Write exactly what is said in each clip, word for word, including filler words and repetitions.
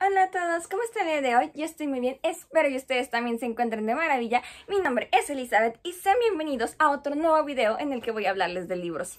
Hola a todos, ¿cómo están el día de hoy? Yo estoy muy bien, espero que ustedes también se encuentren de maravilla. Mi nombre es Elizabeth y sean bienvenidos a otro nuevo video en el que voy a hablarles de libros.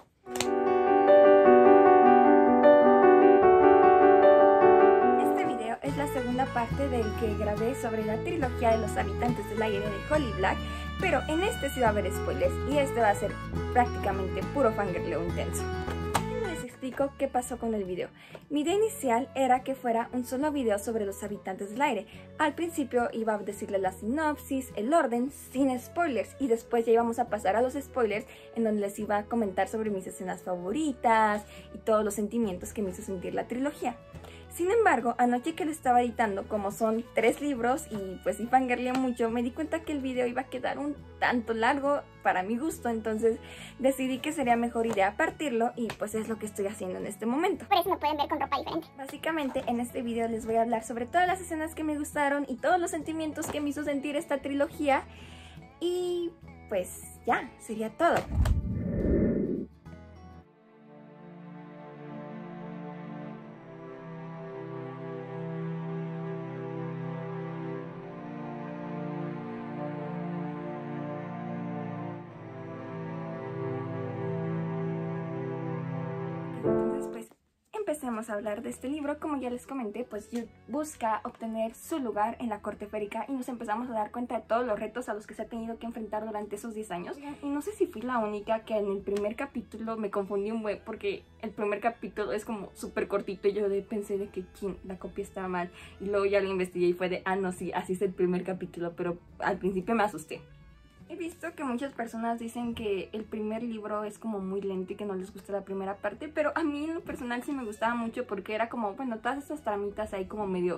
Este video es la segunda parte del que grabé sobre la trilogía de los habitantes del aire de Holly Black, pero en este sí va a haber spoilers y este va a ser prácticamente puro fangirleo intenso. Explico qué pasó con el video. Mi idea inicial era que fuera un solo video sobre los habitantes del aire. Al principio iba a decirles la sinopsis, el orden, sin spoilers, y después ya íbamos a pasar a los spoilers en donde les iba a comentar sobre mis escenas favoritas y todos los sentimientos que me hizo sentir la trilogía. Sin embargo, anoche que lo estaba editando, como son tres libros y pues sí fangirleé mucho, me di cuenta que el video iba a quedar un tanto largo para mi gusto, entonces decidí que sería mejor idea partirlo y pues es lo que estoy haciendo en este momento. Por eso me pueden ver con ropa diferente. Básicamente en este video les voy a hablar sobre todas las escenas que me gustaron y todos los sentimientos que me hizo sentir esta trilogía y pues ya, sería todo. Entonces, pues, empecemos a hablar de este libro. Como ya les comenté, pues Jude busca obtener su lugar en la corte férica y nos empezamos a dar cuenta de todos los retos a los que se ha tenido que enfrentar durante esos diez años. Y no sé si fui la única que en el primer capítulo me confundí un buen, porque el primer capítulo es como súper cortito y yo de, pensé de que ¿quién? La copia estaba mal. Y luego ya lo investigué y fue de, ah, no, sí, así es el primer capítulo, pero al principio me asusté. He visto que muchas personas dicen que el primer libro es como muy lento y que no les gusta la primera parte, pero a mí en lo personal sí me gustaba mucho porque era como, bueno, todas estas tramitas ahí como medio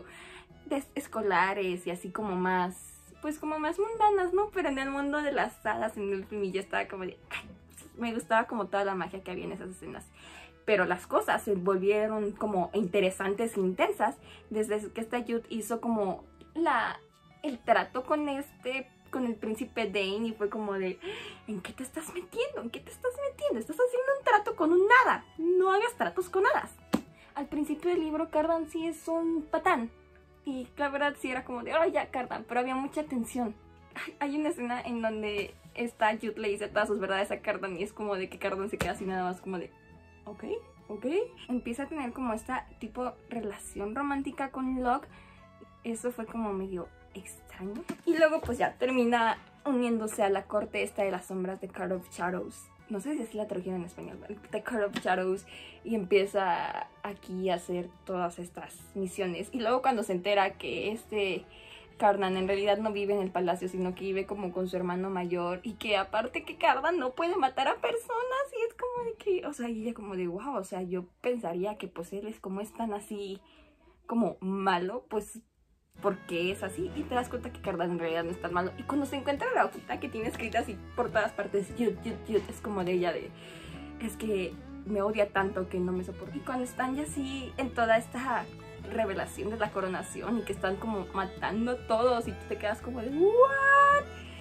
escolares y así como más, pues como más mundanas, ¿no? Pero en el mundo de las hadas, en el film ya estaba como de, ay, me gustaba como toda la magia que había en esas escenas. Pero las cosas se volvieron como interesantes e intensas desde que esta Jude hizo como la, el trato con este... con el príncipe Dane y fue como de, ¿en qué te estás metiendo? ¿En qué te estás metiendo? Estás haciendo un trato con un hada. No hagas tratos con hadas. Al principio del libro Cardan sí es un patán y la verdad sí era como de, oh ya Cardan, pero había mucha tensión. Hay una escena en donde esta Jude le dice todas sus verdades a Cardan y es como de que Cardan se queda así nada más como de, ok, ok. Empieza a tener como esta tipo relación romántica con Locke. Eso fue como medio extraño. Y luego pues ya termina uniéndose a la corte esta de las sombras de Court of Shadows. No sé si así la tradujeron en español, de Court of Shadows, y empieza aquí a hacer todas estas misiones. Y luego cuando se entera que este Cardan en realidad no vive en el palacio, sino que vive como con su hermano mayor, y que aparte que Cardan no puede matar a personas, y es como de que, o sea, y ella como de wow, o sea, yo pensaría que pues él es como es tan así como malo, pues porque es así, y te das cuenta que Cardan en realidad no es tan malo. Y cuando se encuentra la hojita que tiene escrita así por todas partes, Jude, Jude, Jude, es como de ella de, es que me odia tanto que no me soporta. Y cuando están ya así en toda esta revelación de la coronación y que están como matando todos y tú te quedas como de ¿what?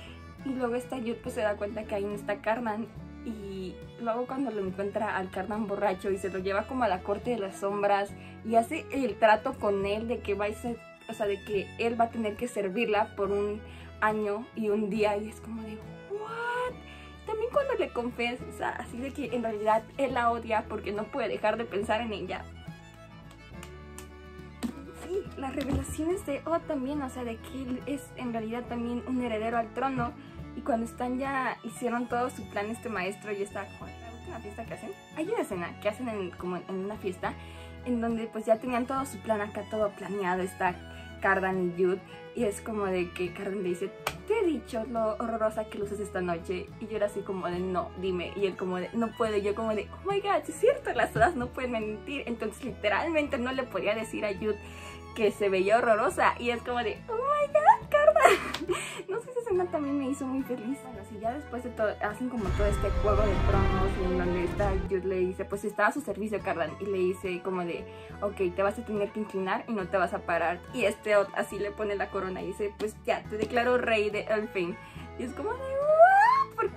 Y luego esta Jude pues se da cuenta que ahí no está Cardan. Y luego cuando lo encuentra al Cardan borracho y se lo lleva como a la corte de las sombras y hace el trato con él de que va a ser, o sea, de que él va a tener que servirla por un año y un día, y es como de ¿what? También cuando le confiesa así de que en realidad él la odia porque no puede dejar de pensar en ella. Sí, las revelaciones de Oh también, o sea, de que él es en realidad también un heredero al trono. Y cuando están ya, hicieron todo su plan este maestro y está como la última fiesta que hacen. Hay una escena que hacen en, como en una fiesta en donde pues ya tenían todo su plan acá, todo planeado, está Cardan y Jude, y es como de que Cardan le dice, te he dicho lo horrorosa que luces esta noche, y yo era así como de, no, dime, y él como de, no puedo, y yo como de, oh my god, es cierto, las hadas no pueden mentir, entonces literalmente no le podía decir a Jude que se veía horrorosa, y es como de, oh my god, Cardan. No sé, esa escena también me hizo muy feliz. Bueno, si ya después de todo, hacen como todo este juego de tronos en donde esta Jude le dice, pues estaba a su servicio Cardan, y le dice como de, ok, te vas a tener que inclinar y no te vas a parar, y este así le pone la corona y dice, pues ya, te declaro rey de Elfheim, y es como de, ¿what? Porque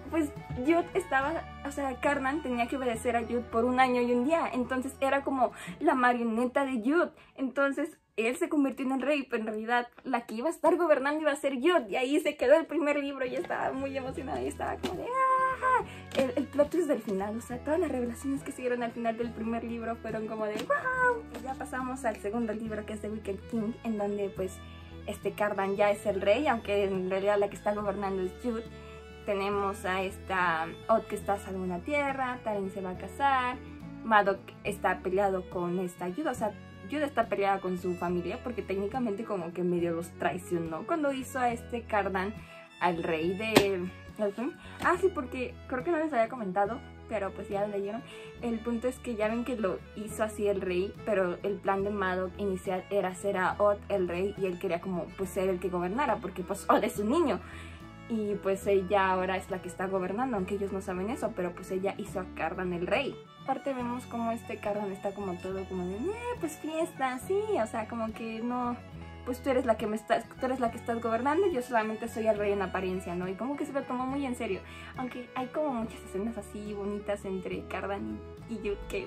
pues Jude estaba, o sea, Cardan tenía que obedecer a Jude por un año y un día, entonces era como la marioneta de Jude, entonces él se convirtió en el rey, pero en realidad la que iba a estar gobernando iba a ser Jude, y ahí se quedó el primer libro y estaba muy emocionada y estaba como de ¡ah! El, el plot twist del final, o sea, todas las revelaciones que siguieron al final del primer libro fueron como de ¡wow! Y ya pasamos al segundo libro, que es The Wicked King, en donde pues este Cardan ya es el rey, aunque en realidad la que está gobernando es Jude. Tenemos a esta Odd que está salvo en la tierra, Taren se va a casar, Madoc está peleado con esta Jude, o sea, Jude está peleada con su familia porque técnicamente como que medio los traicionó cuando hizo a este Cardan al rey de Elfin. Ah, sí, porque creo que no les había comentado, pero pues ya lo leyeron. El punto es que ya ven que lo hizo así el rey, pero el plan de Madoc inicial era hacer a Odd el rey y él quería como pues ser el que gobernara porque pues Odd es un niño. Y pues ella ahora es la que está gobernando, aunque ellos no saben eso, pero pues ella hizo a Cardan el rey. Aparte vemos como este Cardan está como todo como de, eh, pues fiesta, sí, o sea, como que no, pues tú eres la que me estás, tú eres la que estás gobernando, yo solamente soy el rey en apariencia, ¿no? Y como que se lo tomó muy en serio, aunque hay como muchas escenas así bonitas entre Cardan y Jude que...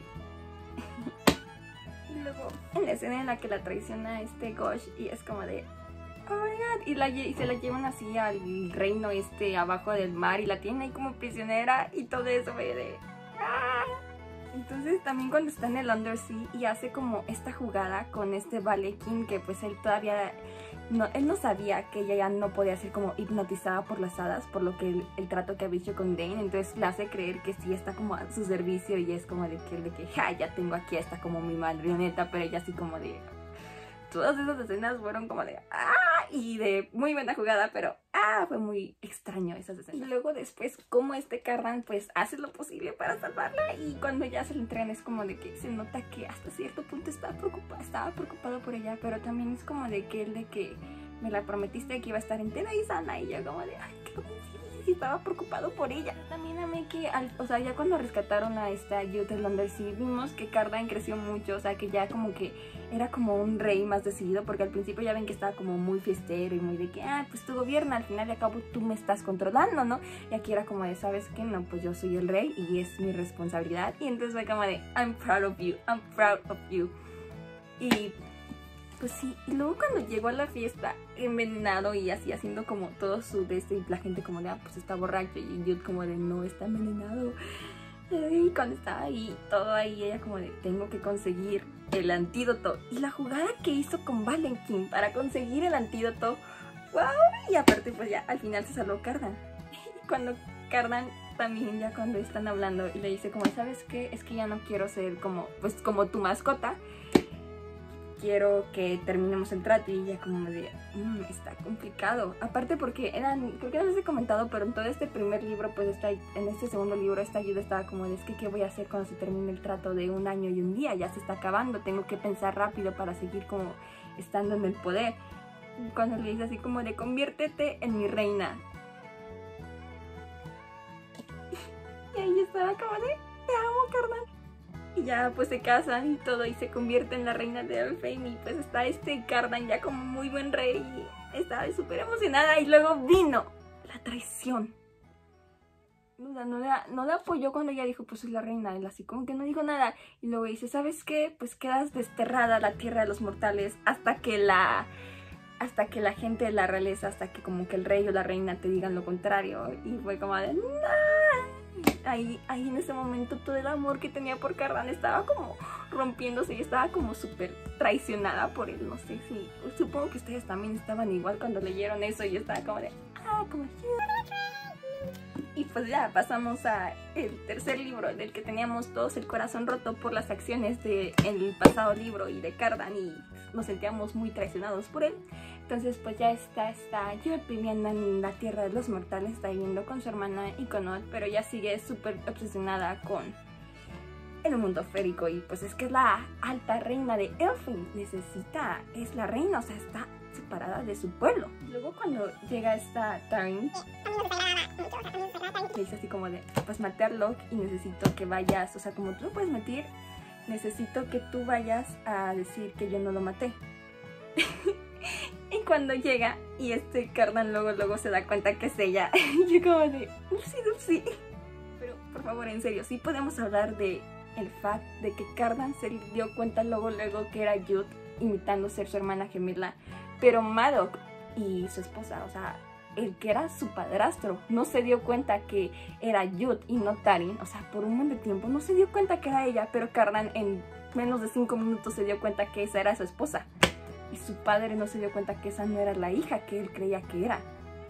Y luego en la escena en la que la traiciona este Gosh y es como de... oh my god, y, la, y se la llevan así al reino este abajo del mar y la tienen ahí como prisionera y todo eso fue de... ¡ah! Entonces también cuando está en el Undersea y hace como esta jugada con este Balekin que pues él todavía... No, él no sabía que ella ya no podía ser como hipnotizada por las hadas, por lo que el, el trato que había hecho con Dane, entonces le hace creer que sí está como a su servicio y es como de que, de que ja, ya tengo aquí esta como mi marioneta, pero ella así como de... Todas esas escenas fueron como de ¡ah! Y de muy buena jugada, pero ¡ah! Fue muy extraño esas escenas. Y luego después como este Cardan pues hace lo posible para salvarla y cuando ya se le entregan es como de que se nota que hasta cierto punto estaba preocupado, estaba preocupado por ella, pero también es como de que él de que me la prometiste que iba a estar entera y sana y yo como de ¡ay, qué sí, estaba preocupado por ella! También amé que, al, o sea, ya cuando rescataron a esta Jude del Undersea vimos que Cardan creció mucho, o sea, que ya como que era como un rey más decidido, porque al principio ya ven que estaba como muy fiestero y muy de que, ah, pues tu gobierno, al final y al cabo tú me estás controlando, ¿no? Y aquí era como de, ¿sabes qué? No, pues yo soy el rey y es mi responsabilidad. Y entonces fue como de, I'm proud of you, I'm proud of you. Y pues sí, y luego cuando llegó a la fiesta envenenado y así haciendo como todo su de este, y la gente como de, ah, pues está borracho, y Jude como de, no, está envenenado. Y cuando estaba ahí, todo ahí, ella como de, tengo que conseguir el antídoto. Y la jugada que hizo con Valentín para conseguir el antídoto, wow, y aparte pues ya al final se salvó Cardan. Y cuando Cardan también ya cuando están hablando y le dice como, ¿sabes qué? Es que ya no quiero ser como, pues como tu mascota. Quiero que terminemos el trato y ella como de, mmm, está complicado. Aparte porque eran, creo que no les he comentado, pero en todo este primer libro, pues está, en este segundo libro esta ayuda estaba como de, es que ¿qué voy a hacer cuando se termine el trato de un año y un día? Ya se está acabando, tengo que pensar rápido para seguir como estando en el poder. Y cuando le dice así como de, conviértete en mi reina. Y ahí estaba como de, te amo, carnal. Y ya pues se casan y todo y se convierte en la reina de Elfheim y pues está este Cardan ya como muy buen rey y estaba súper emocionada y luego vino la traición. O sea, no la, no la apoyó cuando ella dijo pues soy la reina, él así como que no dijo nada y luego dice, ¿sabes qué? Pues quedas desterrada a la tierra de los mortales hasta que la... hasta que la gente de la realeza, hasta que como que el rey o la reina te digan lo contrario y fue como de... ¡no! Ahí, ahí en ese momento todo el amor que tenía por Cardan estaba como rompiéndose y estaba como súper traicionada por él, no sé si, supongo que ustedes también estaban igual cuando leyeron eso y yo estaba como de, ah, como y pues ya pasamos a el tercer libro del que teníamos todos el corazón roto por las acciones del pasado libro y de Cardan y nos sentíamos muy traicionados por él. Entonces pues ya está, está Jude viviendo en la tierra de los mortales, está viviendo con su hermana y con Odd, pero ya sigue súper obsesionada con el mundo férico y pues es que es la alta reina de Elfheim, necesita, es la reina, o sea, está separada de su pueblo. Luego cuando llega esta Taren, le dice así como de, pues maté a Locke y necesito que vayas, o sea, como tú lo puedes meter, necesito que tú vayas a decir que yo no lo maté. Y cuando llega y este Cardan luego luego se da cuenta que es ella, yo como de upsi dupsi. Pero por favor, en serio, sí podemos hablar de el fact de que Cardan se dio cuenta luego luego que era Jude imitando ser su hermana gemela, pero Madoc y su esposa, o sea, el que era su padrastro, no se dio cuenta que era Jude y no Tarin. O sea, por un buen de tiempo no se dio cuenta que era ella, pero Cardan en menos de cinco minutos se dio cuenta que esa era su esposa. Y su padre no se dio cuenta que esa no era la hija que él creía que era.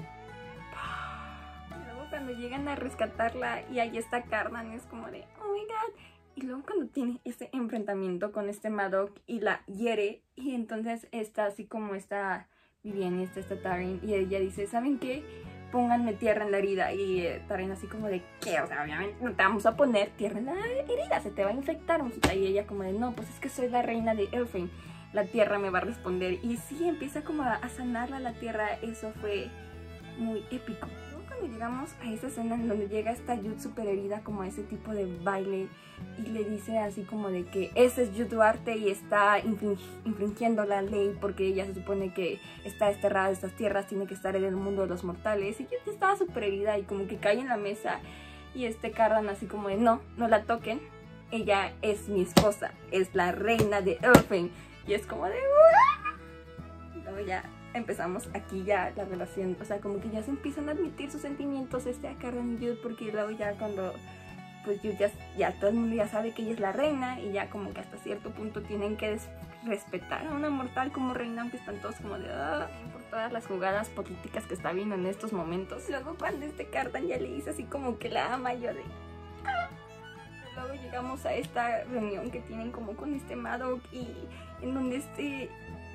Y luego cuando llegan a rescatarla y ahí está Cardan, es como de, oh my god. Y luego cuando tiene este enfrentamiento con este Madoc y la hiere, y entonces está así como esta Vivienne y está esta Tarin, y ella dice, ¿saben qué? Pónganme tierra en la herida. Y eh, Tarin así como de, ¿qué? O sea, obviamente no te vamos a poner tierra en la herida, se te va a infectar, mijita. Y ella como de, no, pues es que soy la reina de Elfheim, la tierra me va a responder. Y sí, empieza como a, a sanarla la tierra. Eso fue muy épico. Luego cuando llegamos a esa escena en donde llega esta Jude super herida como a ese tipo de baile y le dice así como de que ese es Jude Duarte y está infring infringiendo la ley porque ella se supone que está desterrada de estas tierras, tiene que estar en el mundo de los mortales. Y Jude estaba super herida y como que cae en la mesa y este Cardan así como de, no, no la toquen, ella es mi esposa, es la reina de Elfheim. Y es como de... ¡Uah! Luego ya empezamos aquí ya la relación, o sea, como que ya se empiezan a admitir sus sentimientos este a Cardan y Jude, porque luego ya cuando pues Jude ya, ya todo el mundo ya sabe que ella es la reina y ya como que hasta cierto punto tienen que respetar a una mortal como reina, aunque están todos como de ah, por todas las jugadas políticas que está viendo en estos momentos. Luego cuando este Cardan ya le dice así como que la ama, yo de... ¡Ah! Luego llegamos a esta reunión que tienen como con este Madoc y en donde este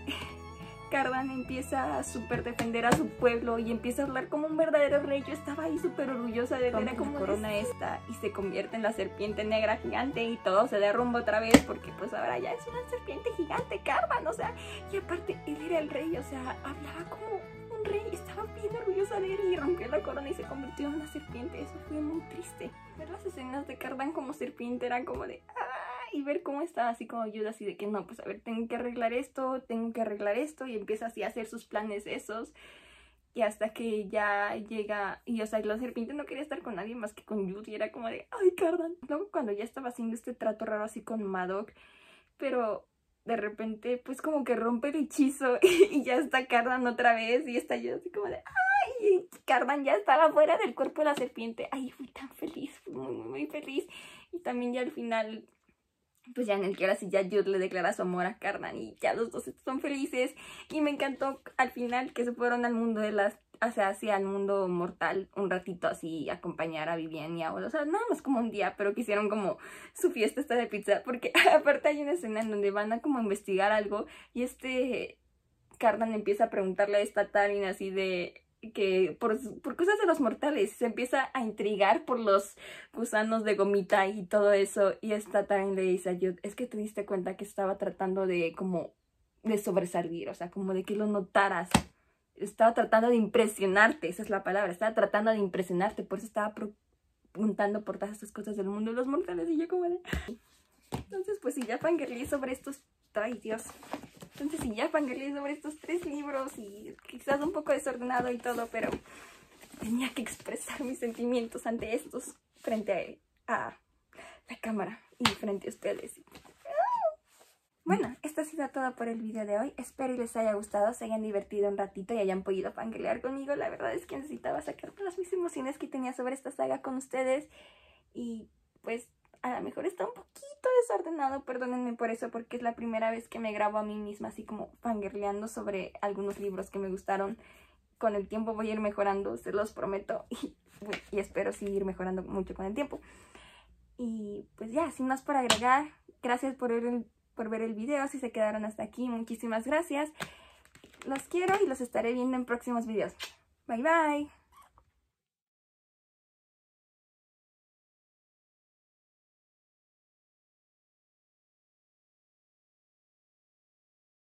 Cardan empieza a súper defender a su pueblo y empieza a hablar como un verdadero rey. Yo estaba ahí súper orgullosa de ver como corona esta y se convierte en la serpiente negra gigante y todo se derrumba otra vez porque pues ahora ya es una serpiente gigante Cardan, o sea, y aparte él era el rey, o sea, hablaba como un rey, estaba bien orgullosa de él y rompió la corona y se convirtió en una serpiente. Eso fue muy triste. Ver las escenas de Cardan como serpiente era como de ¡ah! Y ver cómo estaba así como Jude, así de que no, pues a ver, tengo que arreglar esto, tengo que arreglar esto, y empieza así a hacer sus planes esos, y hasta que ya llega, y o sea, la serpiente no quería estar con nadie más que con Jude, y era como de, ay, Cardan. Luego cuando ya estaba haciendo este trato raro así con Madoc, pero de repente pues como que rompe el hechizo, y ya está Cardan otra vez, y está yo así como de, ay, Cardan ya estaba fuera del cuerpo de la serpiente. Ay, fui tan feliz, fui muy, muy, muy feliz, y también ya al final... pues ya en el que ahora sí ya Jude le declara su amor a Cardan y ya los dos son felices. Y me encantó al final que se fueron al mundo de las, o sea, hacia el mundo mortal un ratito así, acompañar a Vivienne y a Odo. O sea, nada más como un día, pero que hicieron como su fiesta esta de pizza, porque aparte hay una escena en donde van a como investigar algo y este Cardan empieza a preguntarle a esta Tarin así de... que por, por cosas de los mortales se empieza a intrigar por los gusanos de gomita y todo eso, y esta Tarin le dice a Jude, es que te diste cuenta que estaba tratando de como de sobresalir, o sea, como de que lo notaras, estaba tratando de impresionarte, esa es la palabra, estaba tratando de impresionarte, por eso estaba preguntando por todas estas cosas del mundo de los mortales. Y yo como de... entonces pues sí, ya fangirlé sobre estos... ay Dios... Entonces sí, ya fangirlé sobre estos tres libros y quizás un poco desordenado y todo, pero tenía que expresar mis sentimientos ante estos frente a, a la cámara y frente a ustedes. Bueno, esto ha sido todo por el video de hoy. Espero y les haya gustado, se hayan divertido un ratito y hayan podido fangirlear conmigo. La verdad es que necesitaba sacar todas mis emociones que tenía sobre esta saga con ustedes y pues... a lo mejor está un poquito desordenado, perdónenme por eso, porque es la primera vez que me grabo a mí misma así como fangirleando sobre algunos libros que me gustaron. Con el tiempo voy a ir mejorando, se los prometo, y, y espero seguir mejorando mucho con el tiempo. Y pues ya, sin más por agregar, gracias por ver el, por ver el video, si se quedaron hasta aquí, muchísimas gracias. Los quiero y los estaré viendo en próximos videos. Bye bye.